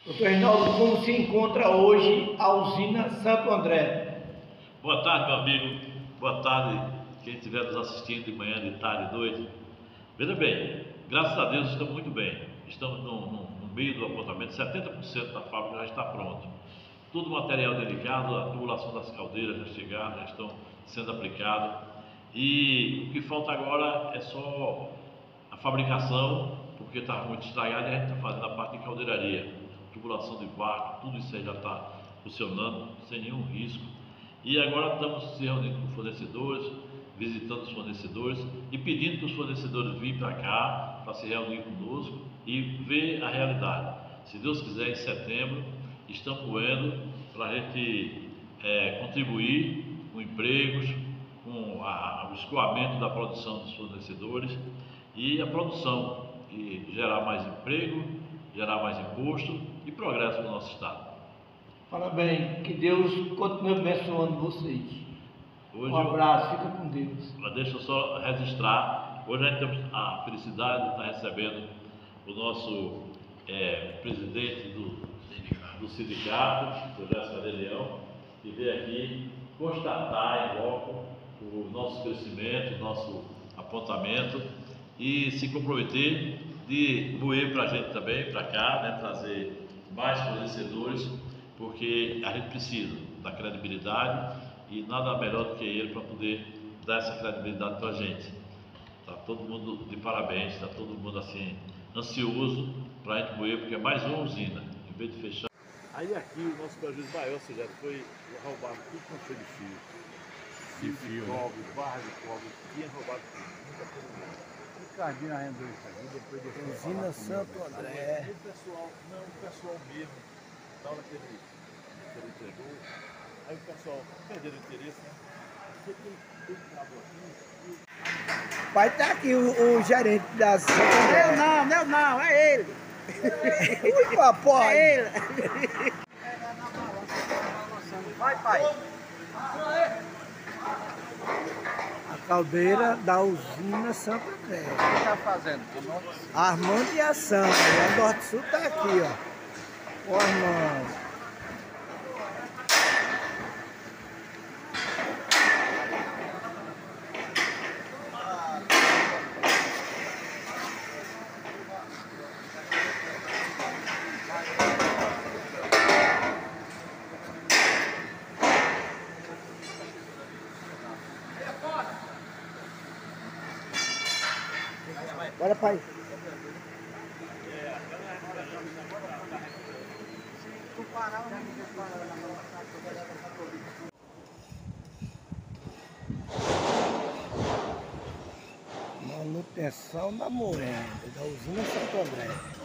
Doutor Reinaldo, como se encontra hoje a usina Santo André? Boa tarde, meu amigo. Boa tarde, quem estiver nos assistindo de manhã, de tarde, de noite. Veja bem, graças a Deus estamos muito bem. Estamos no meio do apontamento, 70% da fábrica já está pronto. Todo o material delicado, a tubulação das caldeiras já chegaram, já estão sendo aplicados. E o que falta agora é só a fabricação, porque está muito estragado e a gente está fazendo a parte de caldeiraria. Tubulação de vácuo, tudo isso aí já está funcionando sem nenhum risco. E agora estamos se reunindo com fornecedores, visitando os fornecedores e pedindo que os fornecedores venham para cá para se reunir conosco e ver a realidade. Se Deus quiser, em setembro, estamos moendo para a gente contribuir com empregos, com o escoamento da produção dos fornecedores e a produção, e gerar mais emprego, gerar mais imposto e progresso no nosso estado. Parabéns, que Deus continue abençoando vocês. Hoje um abraço, fica com Deus. Deixa eu só registrar, hoje a gente temos a felicidade de estar recebendo o nosso presidente do sindicato, o Jéssica de Leão, que veio aqui constatar em loco o nosso crescimento, o nosso apontamento e se comprometer de moer para a gente também, para cá, né, trazer mais fornecedores, porque a gente precisa da credibilidade e nada melhor do que ele para poder dar essa credibilidade para a gente. Está todo mundo de parabéns, está todo mundo assim ansioso para a gente moer, porque é mais uma usina, em vez de fechar. Aí aqui o nosso prejuízo maior, Sujeta, foi roubado tudo com cheio de fio. De cobre, barra de cobre, tinha roubado tudo. Ricardinho arrendou isso aqui, depois de Usina Santo André. O pessoal mesmo, na hora que ele entregou, aí o pessoal perdeu o interesse, né? Porque tem acabou aqui. Vai estar aqui o gerente da Santo André. Não, é ele. Ui, papai! É ele. Vai, pai. A caldeira da usina Santo André. O que está fazendo? Armando e a Sandra. A Norte Sul está aqui, ó. O Armando. Bora, pai. Manutenção da moenda da usina Santo André.